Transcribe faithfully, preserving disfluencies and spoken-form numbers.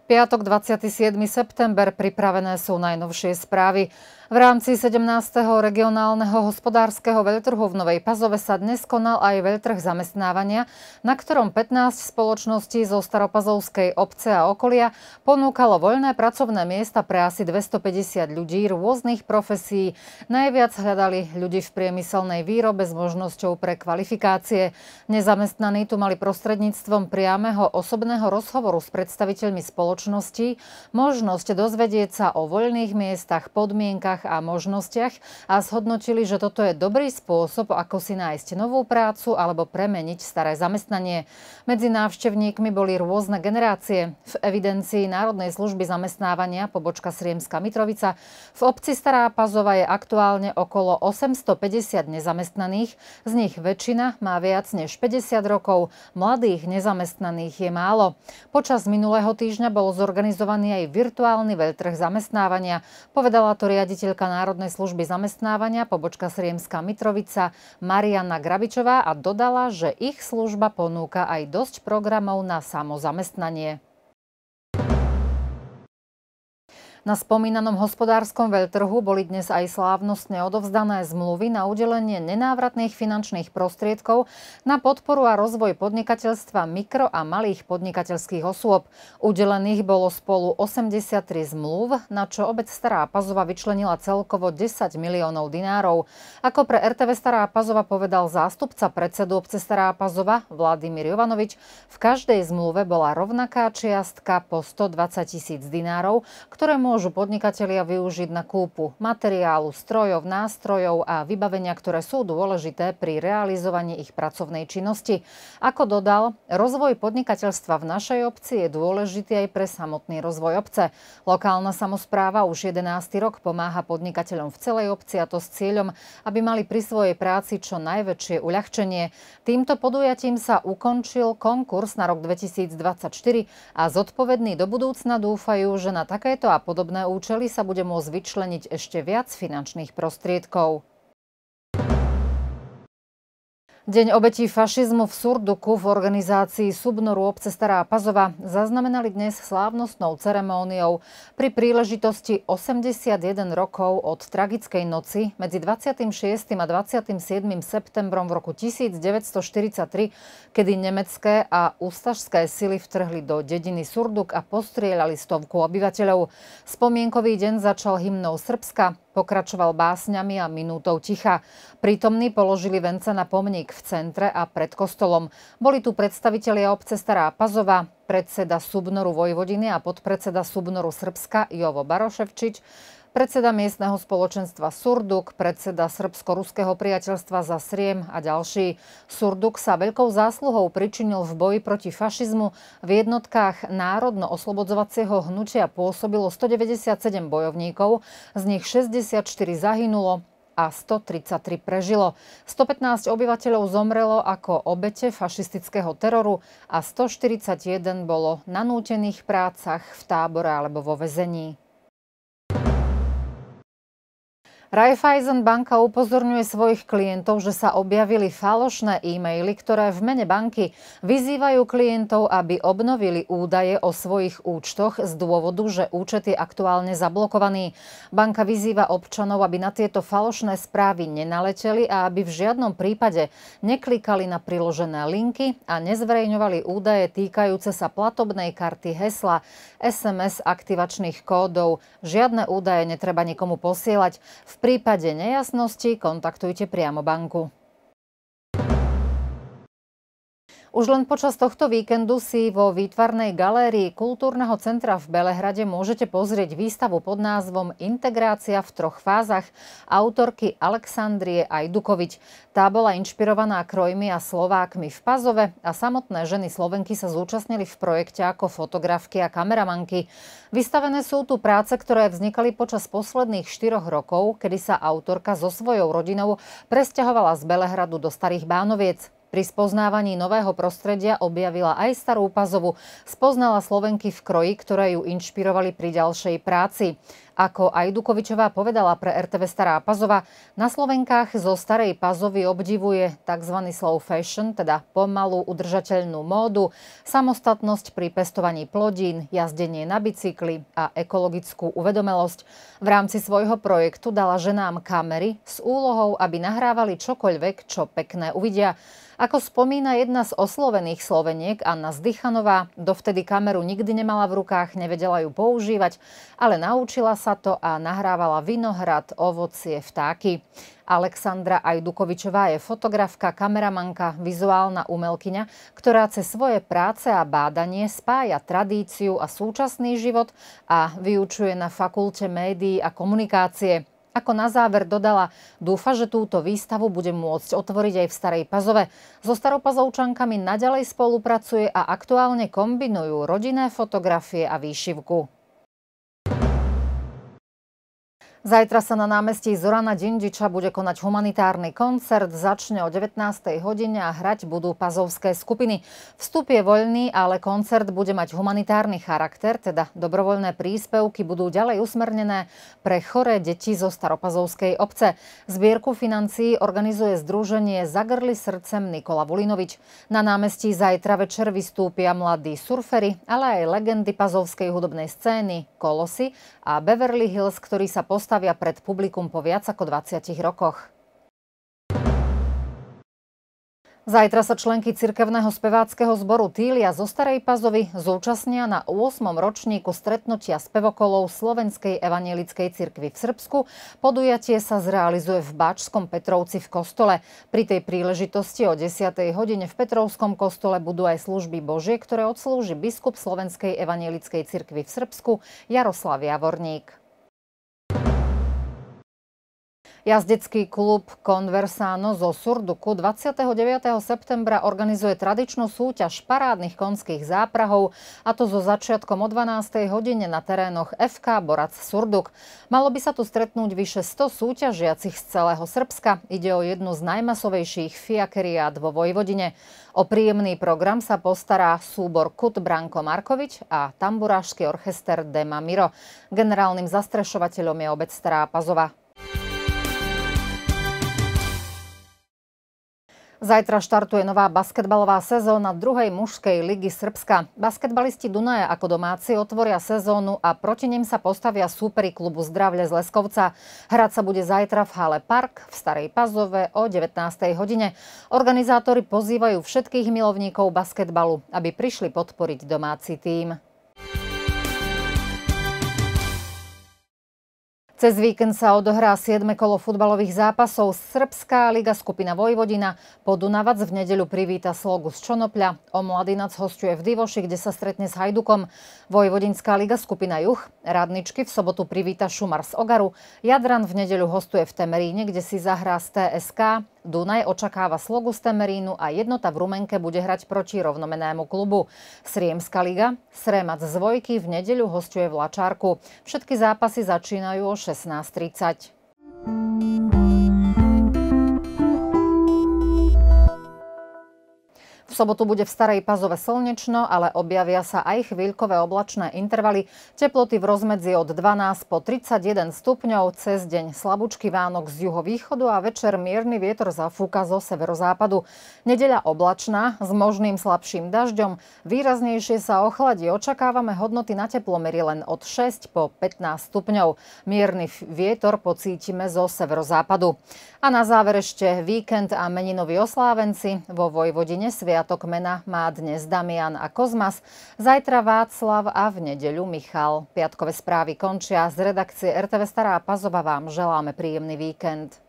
Piatok dvadsiateho siedmeho september, pripravené sú najnovšie správy. V rámci sedemnásteho regionálneho hospodárskeho veľtrhu v Novej Pazove sa dnes konal aj veľtrh zamestnávania, na ktorom pätnásť spoločností zo Staropazovskej obce a okolia ponúkalo voľné pracovné miesta pre asi dvestopäťdesiat ľudí rôznych profesí. Najviac hľadali ľudí v priemyselnej výrobe s možnosťou pre kvalifikácie. Nezamestnaní tu mali prostredníctvom priameho osobného rozhovoru s predstaviteľmi spoločností možnosť dozvedieť sa o voľných miestach, podmienkach a možnostiach a zhodnotili, že toto je dobrý spôsob, ako si nájsť novú prácu alebo premeniť staré zamestnanie. Medzi návštevníkmi boli rôzne generácie. V evidencii Národnej služby zamestnávania pobočka Sriemska Mitrovica v obci Stará Pazova je aktuálne okolo osemstopäťdesiat nezamestnaných, z nich väčšina má viac než päťdesiat rokov, mladých nezamestnaných je málo. Počas minulého týždňa bol zorganizovaný aj virtuálny veľtrh zamestnávania, povedala to riaditeľ Národnej služby zamestnávania pobočka Sriemska Mitrovica Mariana Grabičová a dodala, že ich služba ponúka aj dosť programov na samozamestnanie. Na spomínanom hospodárskom veľtrhu boli dnes aj slávnostne odovzdané zmluvy na udelenie nenávratných finančných prostriedkov na podporu a rozvoj podnikateľstva mikro- a malých podnikateľských osôb. Udelených bolo spolu osemdesiattri zmluv, na čo obec Stará Pazova vyčlenila celkovo desať miliónov dinárov. Ako pre er té vé Stará Pazova povedal zástupca predsedu obce Stará Pazova Vladimír Jovanovič, v každej zmluve bola rovnaká čiastka po stodvadsať tisíc dinárov, ktoré môžu môžu podnikatelia využiť na kúpu materiálu, strojov, nástrojov a vybavenia, ktoré sú dôležité pri realizovaní ich pracovnej činnosti. Ako dodal, rozvoj podnikateľstva v našej obci je dôležitý aj pre samotný rozvoj obce. Lokálna samospráva už jedenásty rok pomáha podnikateľom v celej obci, a to s cieľom, aby mali pri svojej práci čo najväčšie uľahčenie. Týmto podujatím sa ukončil konkurs na rok dvetisícdvadsaťštyri a zodpovední do budúcna dúfajú, že na takéto a podobné účely sa bude môcť vyčleniť ešte viac finančných prostriedkov. Deň obetí fašizmu v Surduku v organizácii Subnoru obce Stará Pazova zaznamenali dnes slávnostnou ceremóniou pri príležitosti osemdesiatjeden rokov od tragickej noci medzi dvadsiatym šiestym a dvadsiatym siedmym septembrom v roku tisícdeväťstoštyridsaťtri, kedy nemecké a ústašské sily vtrhli do dediny Surduk a postrieľali stovku obyvateľov. Spomienkový deň začal hymnou Srbska, pokračoval básňami a minútou ticha. Prítomní položili vence na pomník v centre a pred kostolom. Boli tu predstavitelia obce Stará Pazova, predseda Subnoru Vojvodiny a podpredseda Subnoru Srbska Jovo Baroševčič, predseda miestneho spoločenstva Surduk, predseda Srbsko-ruského priateľstva za Sriem a ďalší. Surduk sa veľkou zásluhou pričinil v boji proti fašizmu. V jednotkách národno-oslobodzovacieho hnutia pôsobilo stodeväťdesiatsedem bojovníkov, z nich šesťdesiatštyri zahynulo a stotridsaťtri prežilo. stopätnásť obyvateľov zomrelo ako obete fašistického teroru a stoštyridsaťjeden bolo na nútených prácach v tábore alebo vo väzení. Raiffeisen banka upozorňuje svojich klientov, že sa objavili falošné e-maily, ktoré v mene banky vyzývajú klientov, aby obnovili údaje o svojich účtoch z dôvodu, že účet je aktuálne zablokovaný. Banka vyzýva občanov, aby na tieto falošné správy nenaleteli a aby v žiadnom prípade neklikali na priložené linky a nezverejňovali údaje týkajúce sa platobnej karty, hesla, es em es aktivačných kódov. Žiadne údaje netreba nikomu posielať. V prípade nejasnosti kontaktujte priamo banku. Už len počas tohto víkendu si vo výtvarnej galérii Kultúrneho centra v Belehrade môžete pozrieť výstavu pod názvom Integrácia v troch fázach autorky Alexandrie Ajdukovič. Tá bola inšpirovaná krojmi a Slovákmi v Pazove a samotné ženy Slovenky sa zúčastnili v projekte ako fotografky a kameramanky. Vystavené sú tu práce, ktoré vznikali počas posledných štyroch rokov, kedy sa autorka so svojou rodinou presťahovala z Belehradu do Starých Bánoviec. Pri spoznávaní nového prostredia objavila aj Starú Pazovu. Spoznala Slovenky v kroji, ktoré ju inšpirovali pri ďalšej práci. Ako Ajdukovičová povedala pre er té vé Stará Pazova, na Slovenkách zo Starej Pazovy obdivuje tzv. Slow fashion, teda pomalú udržateľnú módu, samostatnosť pri pestovaní plodín, jazdenie na bicykli a ekologickú uvedomelosť. V rámci svojho projektu dala ženám kamery s úlohou, aby nahrávali čokoľvek, čo pekné uvidia. Ako spomína jedna z oslovených Sloveniek, Anna Zdychanová, dovtedy kameru nikdy nemala v rukách, nevedela ju používať, ale naučila sa to a nahrávala vinohrad, ovocie, vtáky. Alexandra Ajdukovičová je fotografka, kameramanka, vizuálna umelkyňa, ktorá cez svoje práce a bádanie spája tradíciu a súčasný život a vyučuje na fakulte médií a komunikácie. Ako na záver dodala, dúfa, že túto výstavu bude môcť otvoriť aj v Starej Pazove. So Staropazovčankami naďalej spolupracuje a aktuálne kombinujú rodinné fotografie a výšivku. Zajtra sa na námestí Zorana Ďinďiča bude konať humanitárny koncert. Začne o devätnástej hodine a hrať budú pazovské skupiny. Vstup je voľný, ale koncert bude mať humanitárny charakter, teda dobrovoľné príspevky budú ďalej usmernené pre choré deti zo Staropazovskej obce. Zbierku financií organizuje združenie Zagrli srdcem Nikola Vulinovič. Na námestí zajtra večer vystúpia mladí surferi, ale aj legendy pazovskej hudobnej scény, Kolosy a Beverly Hills, ktorí sa postavia pred publikum po viac ako dvadsiatich rokoch. Zajtra sa členky cirkevného speváckeho zboru Tília zo Starej Pazovy zúčastnia na ôsmom ročníku stretnutia spevokolov Slovenskej evanjelickej cirkvi v Srbsku. Podujatie sa zrealizuje v Báčskom Petrovci v kostole. Pri tej príležitosti o desiatej hodine v Petrovskom kostole budú aj služby Božie, ktoré odslúži biskup Slovenskej evanjelickej cirkvi v Srbsku Jaroslav Javorník. Jazdecký klub Conversano zo Surduku dvadsiateho deviateho septembra organizuje tradičnú súťaž parádnych konských záprahov, a to so začiatkom o dvanástej hodine na terénoch ef ká Borac Surduk. Malo by sa tu stretnúť vyše sto súťažiacich z celého Srbska. Ide o jednu z najmasovejších fiakeriát vo Vojvodine. O príjemný program sa postará súbor Kut Branko Markovič a tamburášsky orchester Dema Miro. Generálnym zastrešovateľom je obec Stará Pazova. Zajtra štartuje nová basketbalová sezóna druhej mužskej ligy Srbska. Basketbalisti Dunaja ako domáci otvoria sezónu a proti nim sa postavia súperi klubu Zdravle z Leskovca. Hrať sa bude zajtra v hale Park v Starej Pazove o devätnástej hodine. Organizátori pozývajú všetkých milovníkov basketbalu, aby prišli podporiť domáci tím. Cez víkend sa odohrá siedme kolo futbalových zápasov. Srbská liga skupina Vojvodina. Podunavac v nedeľu privíta Slogu z Čonopľa. Omladinac hosťuje v Divoši, kde sa stretne s Hajdukom. Vojvodinská liga skupina Juh. Radničky v sobotu privíta Šumar z Ogaru. Jadran v nedeľu hostuje v Temeríne, kde si zahrá z té es ká. Dunaj očakáva Slogu z Temerínu a Jednota v Rumenke bude hrať proti rovnomennému klubu. Sriemska liga. Sremac z Vojky v nedeľu hosťuje v Lačárku. Všetky zápasy začínajú o šestnásť tridsať. V sobotu bude v Starej Pazove slnečno, ale objavia sa aj chvíľkové oblačné intervaly. Teploty v rozmedzi od dvanásť po tridsaťjeden stupňov, cez deň slabúčky Vánok z juhovýchodu a večer mierny vietor zafúka zo severozápadu. Nedeľa oblačná s možným slabším dažďom. Výraznejšie sa ochladí. Očakávame hodnoty na teplomery len od šesť po pätnásť stupňov. Mierny vietor pocítime zo severozápadu. A na záver ešte víkend a meninoví oslávenci. Vo Vojvodine sviatok mena má dnes Damian a Kozmas, zajtra Václav a v nedeľu Michal. Piatkové správy končia. Z redakcie er té vé Stará Pazova vám želáme príjemný víkend.